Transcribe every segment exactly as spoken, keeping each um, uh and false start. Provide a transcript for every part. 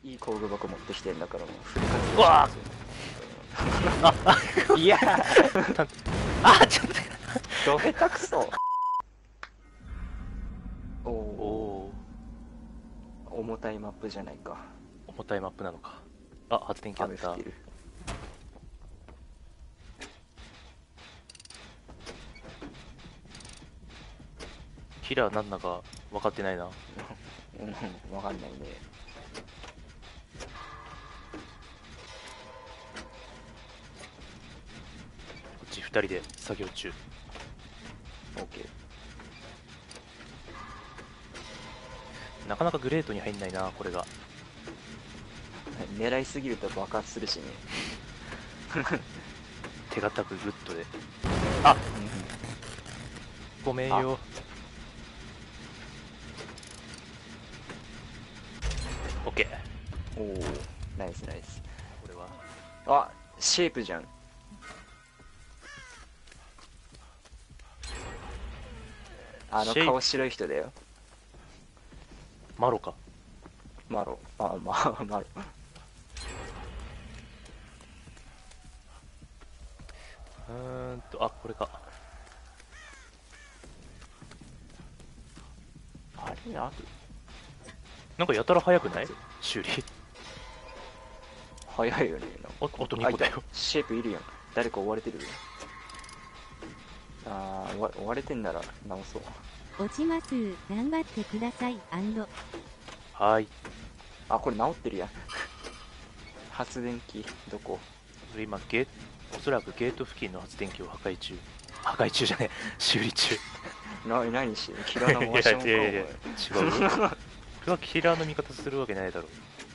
いい工具箱持ってきてんだからもうフル活用うわああいやあちょっど下手くそおとおおお重たいマップじゃないか。 重たいマップなのか。あ発電機あった雨降ってる。 キラーなんだか分かってないな。 うん分かんないね。 こっちふたりで作業中。 オッケー。 なかなかグレートに入んないなこれが。 狙いすぎると爆発するしね。 手堅くグッドで。あごめんよ。オッケー。 おおナイスナイス。 これはあシェイプじゃん。あのシェイプ顔白い人だよ。 マロか。 マロ。あまあマロ。 うーんとあこれか。 あれあなんかやたら速くない修理。 早いよね。 ああとにこだよ。 シェイプいるやん。誰か追われてるよ。あー追わ追われてんなら直そう。 落ちます。頑張ってください。アンド。 はーい。 あこれ直ってるやん。発電機どこ。 これ今ゲーおそらくゲート付近の発電機を破壊中。破壊中じゃねえ修理中。 な何してるキラーの回しもんかいやいやいや違うよ。それはキラーの味方するわけないだろう。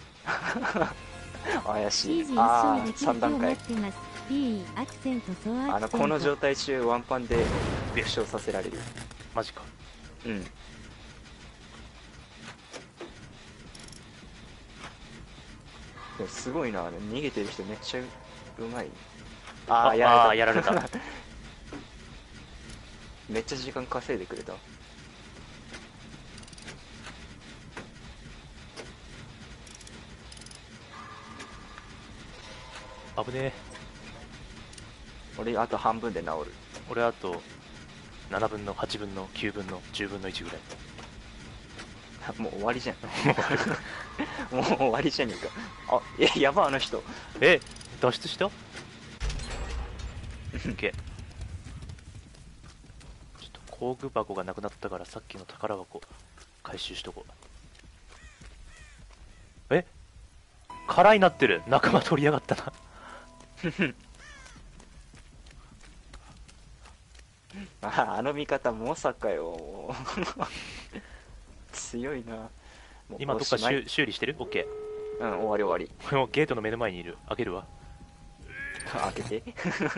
お前怪しい。 シージ一緒ああにできるさん段階。 今日待ってます。P アクセントソーアあのクセント。 この状態中ワンパンで負傷させられる。 マジか。 うんでもすごいな。逃げてる人めっちゃうまい。ああやられた。 あーやられた。 めっちゃ時間稼いでくれた。 危ねえ。 俺あと半分で治る。 俺あとななぶんのはちぶんのきゅうぶんのじゅうぶんのいちぐらい。 もう終わりじゃん。もう終わりじゃねえか。あえやばあの人。 え脱出した？オッケー。ちょっと工具箱がなくなったからさっきの宝箱回収しとこう。え空になってる。仲間取りやがったな。 ああの味方まさかよ。強いな。もう今どっかおしまい修修理してる？オッケー。 うん終わり終わり。 これもゲートの目の前にいる。開けるわ。 開けて。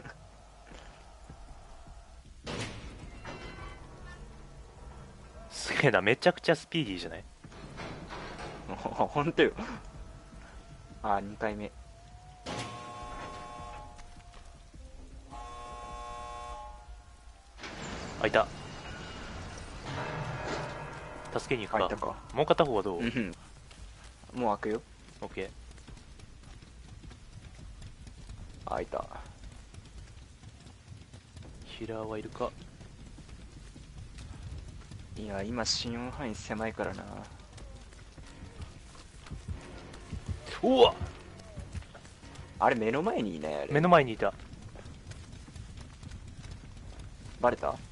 すげえな。めちゃくちゃスピーディーじゃない？ ほんとよ。あにかいめ。 開いた。助けに行くか。 開いたか。 もう片方はどう？ うんもう開くよ。 オッケー。 開いた。 ヒラーはいるか？ いや今信用範囲狭いからな。 うわあれ目の前にいないあれ。 目の前にいた。 バレた？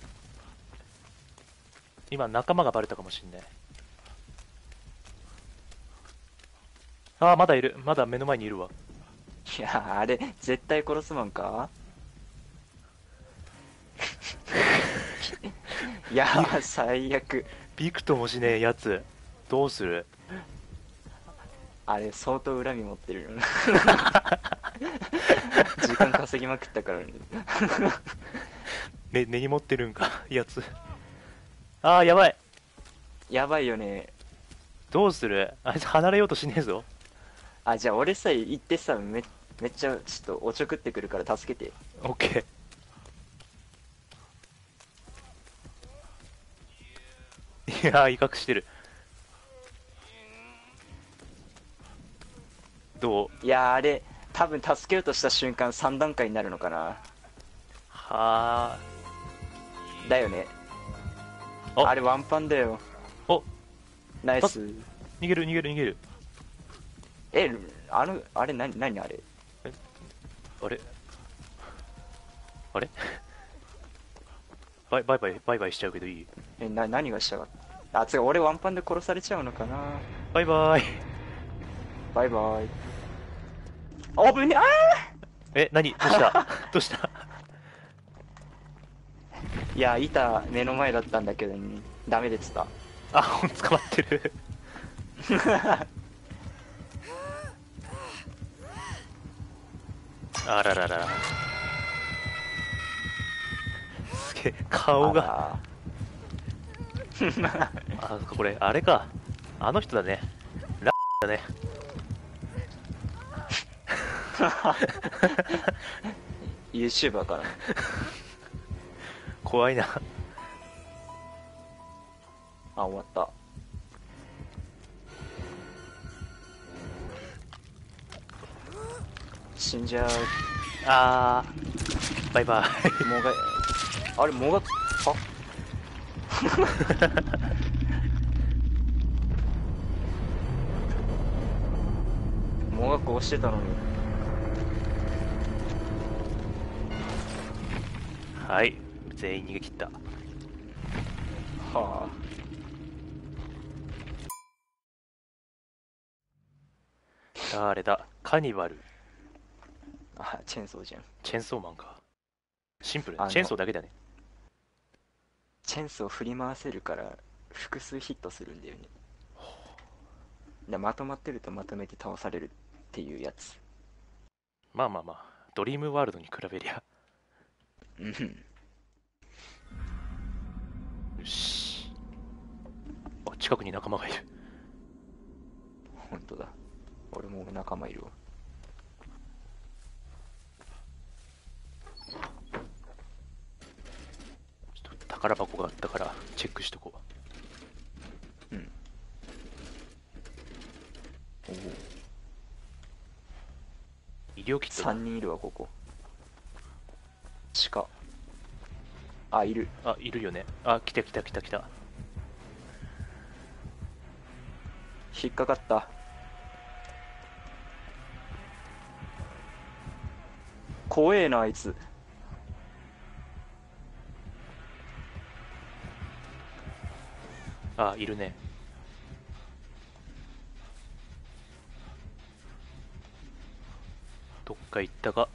今仲間がバレたかもしんない。ああまだいる。まだ目の前にいるわ。 いやあれ絶対殺すマンか。いや最悪。 ビクともしねえやつどうする？ あれ相当恨み持ってるよな。時間稼ぎまくったからね。 ね根に持ってるんかやつ。ああやばい。 やばいよね。 どうする？あいつ離れようとしねえぞ。 あじゃあ俺さ行ってさめめっちゃちょっとおちょくってくるから助けて。 オッケー。いやー威嚇してる。 どう？ いやーあれ多分助けようとした瞬間さん段階になるのかな。 はだよね。 ああれワンパンだよ。 おナイス。 逃げる逃げる逃げる。 えあのあれ何何あれ。 あれあれバイバイバイバイバイしちゃうけどいい？ えな何がしたかった。あ、違う、俺ワンパンで殺されちゃうのかな。 バイバイ。 バイバイ。あぶねあーえ、何どうしたどうした？ いや板目の前だったんだけど、ね、ダメでした。 あ、ほん捕まってる。あららら。すげえ顔が。あ、これあれか、あの人だね、ラだね。 YouTuber かな。 怖いな。 あ、終わった。死んじゃう。 あーバイバイ。 もがあれもがあもがこうしてたのに。 はい、全員逃げ切った。 は誰だ？カニバル。 あ。あ、チェーンソーじゃん。 チェーンソーマンか。シンプルあのチェーンソーだけだね。 チェーンソー振り回せるから複数ヒットするんだよね。でまとまってるとまとめて倒されるっていうやつ。 まあまあまあ、ドリームワールドに比べりゃ。 うん。 よし。あ、近くに仲間がいる。 本当だ。俺も仲間いるわ。 ちょっと宝箱があったからチェックしとこう。 うん。おお。 医療キットだ。 さんにんいるわここ。鹿。あ、いる。 あ、いるよね。あ、来た来た来た来た。 引っかかった。怖えなあいつ。 あ、いるね。どっか行ったか。オッ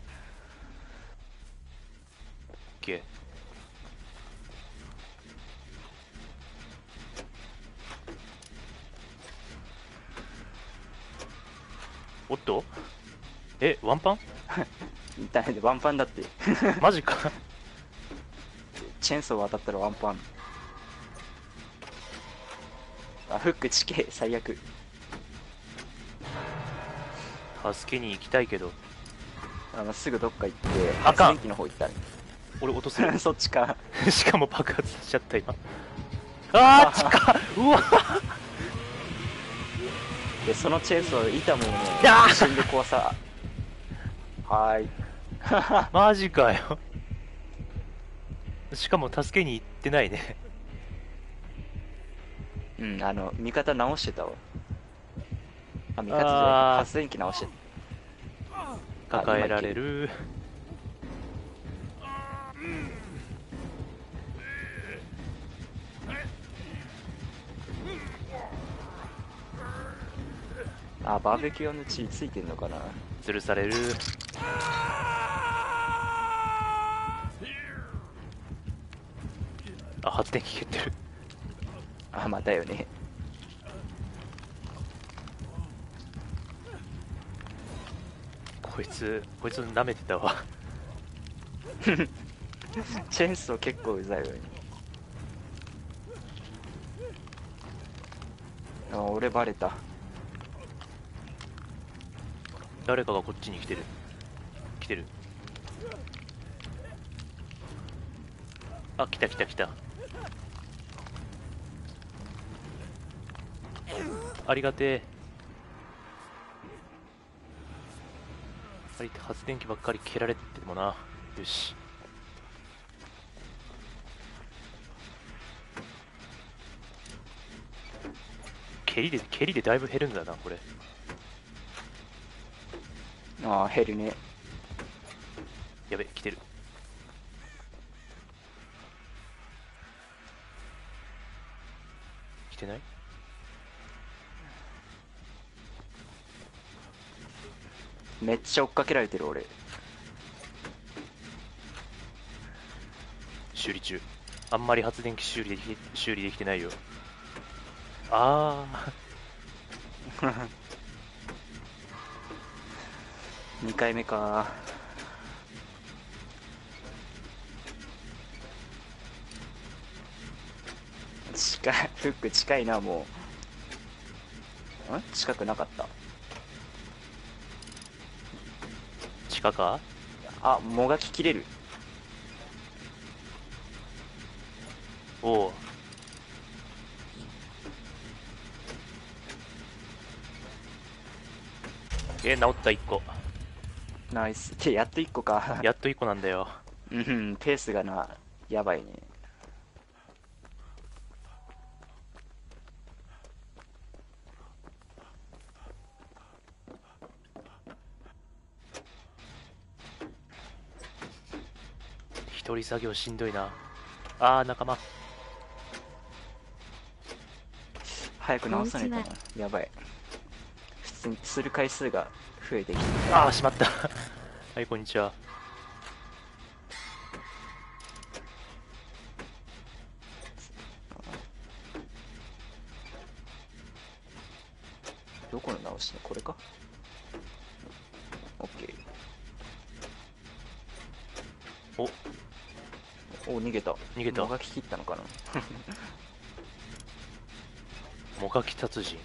ケー。おっと、え、ワンパン？ ダメでワンパンだって。 マジか。 チェーンソー当たったらワンパン。あ、フック地形最悪。 助けに行きたいけど。 あのすぐどっか行ってあかん発電機の方行ったら俺落とすよ。 そっちか。 しかも爆発しちゃった今。あー近っ。うわ。 でそのチェーンソー板もねやー一瞬で壊さ。はーい。 マジかよ。しかも助けに行ってないね。 うん、あの味方直してたわ。あ、味方じゃないあー発電機直してた。 抱えられる。 あ、バーベキュー用の血ついてんのかな。 吊るされる。あ、発電機消えてる。 あ、またよね。 こいつこいつ舐めてたわ。 チェーンソー結構うざいわね。あ、俺バレた。 誰かがこっちに来てる来てる。あ、来た来た来た。ありがてえ。 り発電機ばっかり蹴られてもな。よし。蹴りで蹴りでだいぶ減るんだなこれ。 ああ減るね。 やべ来てる。来てない？ めっちゃ追っかけられてる俺。 修理中。あんまり発電機修理でき修理できてないよ。ああにかいめか。近い、フック近いな。もうん近くなかった。 地下か？ あ、もがき切れる。 おお。えー、治ったいっこ。 ナイス。ってやっといっこか。 やっといっこなんだよ。 うん、ペースがな、やばいね。 一人作業しんどいな。あー仲間。 早く直さないとな。やばい。普通にする回数が増えてきて。 ああしまったはいこんにちは。 どこの直しのこれか？オッケー。 おお、逃げた。 逃げた。 もがき切ったのかな。 もがき達人。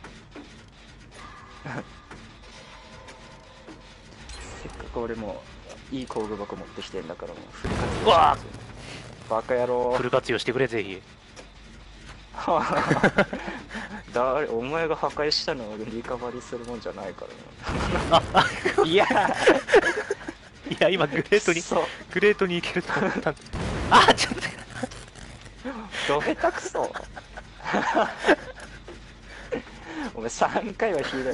せっかく俺もいい工具箱持ってきてんだからもうフル活用。 うわバカ野郎。 フル活用してくれぜひ。 誰、お前が破壊したのをリカバリーするもんじゃないからな。いやいや今グレートにそうグレートに行けると思ったんだ。あちょっとど下手くそ。お前さんかいはひどい。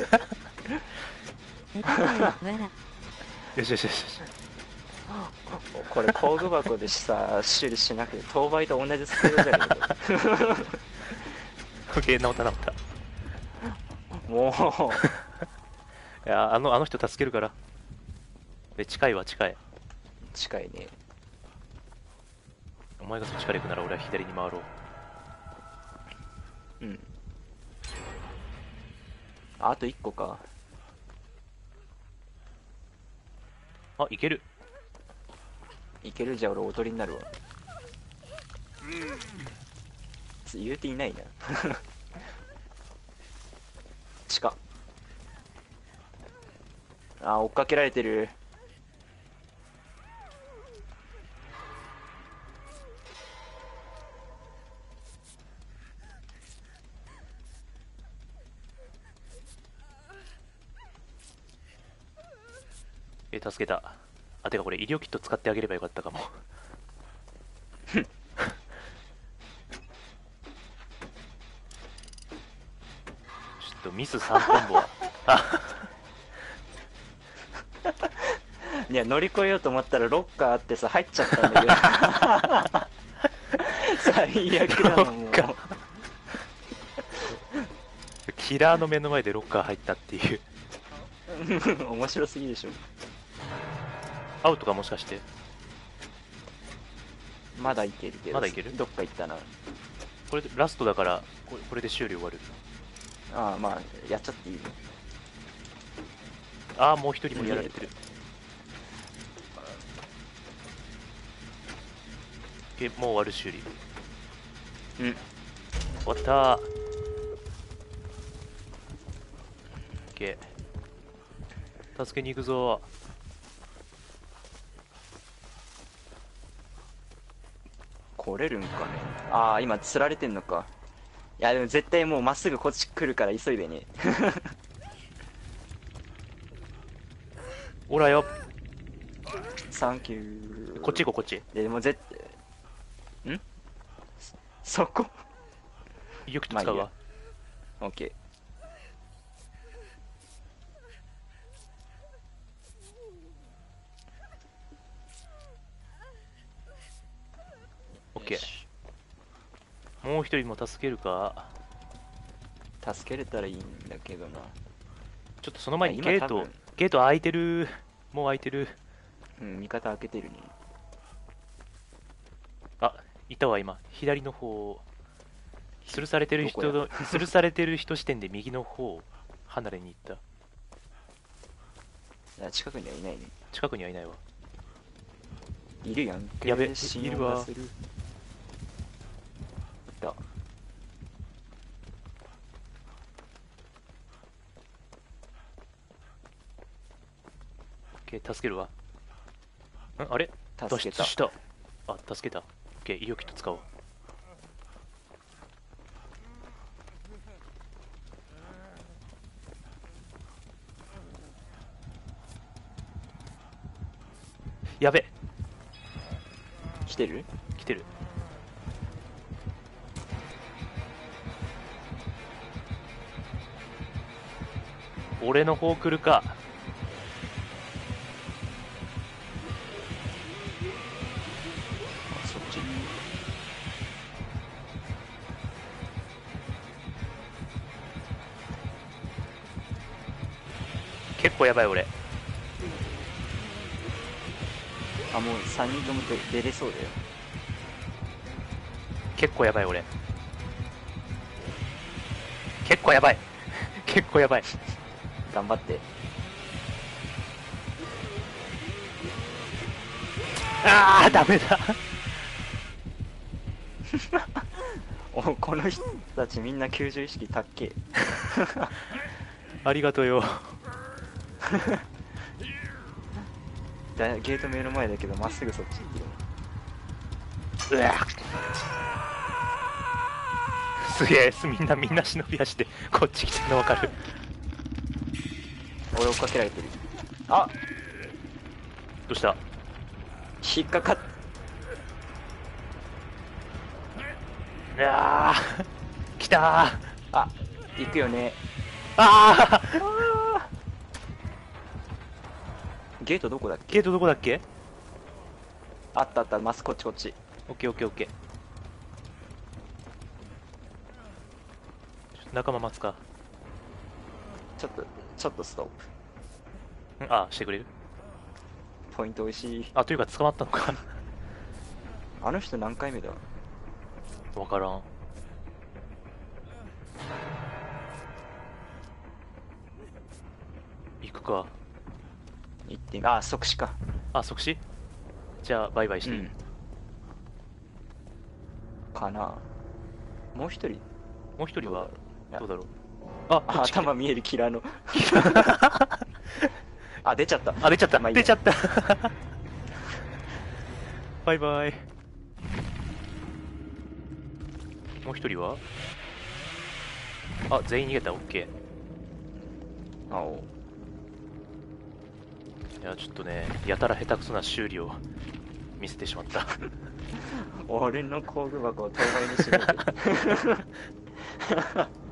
よしよしよしよし。 これ工具箱でさ修理しなくて当倍と同じスピードじゃねオッケー治った治った。 えか。もいやあのあの人助けるから。で近いわ近い。 う近いね。 お前がそっちから行くなら俺は左に回ろう。 うん。あといっこか。 あいける。 いける。じゃあ俺踊りになるわ。言うていないな。近っ。あ、追っかけられてる。 え助けた。あてかこれ医療キット使ってあげればよかったかも。ちょっとミスさんコンボはいや乗り越えようと思ったらロッカーあってさ入っちゃったんだけど。最悪だなもう。 キラーの目の前でロッカー入ったっていう。 面白すぎでしょ。 アウトかもしかして。 まだいけるけど。 まだいける。 どっか行ったな。 これでラストだからこれこれで修理終わる。 ああまあやっちゃっていい。 ああもう一人もやられてる。えもう終わる修理。 うん終わったー。OK 助けに行くぞ。 来れるんかね。ああ今釣られてんのか。いやでも絶対もうまっすぐこっち来るから急いでね。 おらよサンキュー。 こっち行こう、こっち。 でも絶対んそこよく使うわ。 オッケー。 オッケー。もう一人も助けるか。 助けれたらいいんだけどな。 ちょっとその前に今ゲート多分、 ゲート開いてる。もう開いてる。 うん味方開けてるね。 あ、いたわ、今。左の方。吊るされてる人どの、吊るされてる人視点で右の方、離れに行った。 あ近くにはいないね。 近くにはいないわ。 いるやんけ。 やべ信いるわ用がする。いた。 オッケー、助けるわ。んあれ脱助けた。 出した。あ、助けた。オッケー、医療キット使おう。やべ、 来てる？ 来てる。俺の方来るか。 あ、そっち。 結構やばい俺。 あ、もうさんにんとも出出れそうだよ。 結構やばい俺。結構やばい。結構やばい。 頑張って。 ああ、ダメだ。 お、この人たちみんな救助意識高っけ。 ありがとうよ。 だゲート目の前だけどまっすぐそっち行ってる。 うわすげえ、みんなみんな忍び足でこっち来てるの分かる。 俺追っかけられてる。あ、 どうした？ 引っかかっ。 うわー来たー。 あ、行くよね。 ああゲートどこだっけ？ ゲートどこだっけ？ あったあった、マスこっちこっち。 オッケーオッケーオッケー。仲間待つか。 ちょっとちょっとストップ。 んあ、してくれる？ ポイント美味しい。 あ、というか捕まったのか。 あの人何回目だ？ わからん。行くか。 行ってあ、即死か。 あ、即死？じゃあバイバイしていい？ うんかな。もう一人もう一人はどうだろう。 どうだろう。あ、こあ、 っち来て頭見えるキラーの。あ、出ちゃった。 あ、出ちゃった、 まあいいや出ちゃった。バイバイ。もう一人は？あ、全員逃げた。オッケあお。 ー。いや、ちょっとね、やたら下手くそな修理を見せてしまった。 俺の工具箱を当該にしろって。